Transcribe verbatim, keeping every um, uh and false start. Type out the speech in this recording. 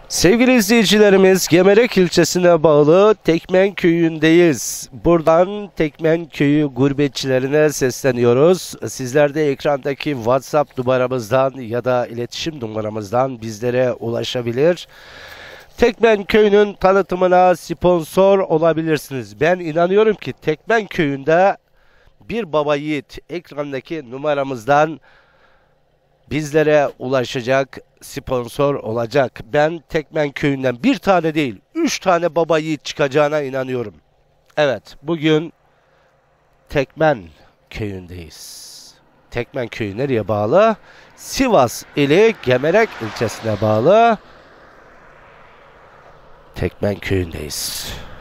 Sevgili izleyicilerimiz, Gemerek ilçesine bağlı Tekmen köyündeyiz. Buradan Tekmen köyü gurbetçilerine sesleniyoruz. Sizler de ekrandaki WhatsApp numaramızdan ya da iletişim numaramızdan bizlere ulaşabilir. Tekmen köyünün tanıtımına sponsor olabilirsiniz. Ben inanıyorum ki Tekmen köyünde bir baba yiğit ekrandaki numaramızdan bizlere ulaşacak, sponsor olacak. Ben Tekmen köyünden bir tane değil, üç tane baba yiğit çıkacağına inanıyorum. Evet, bugün Tekmen köyündeyiz. Tekmen köyü nereye bağlı? Sivas ili Gemerek ilçesine bağlı Tekmen köyündeyiz.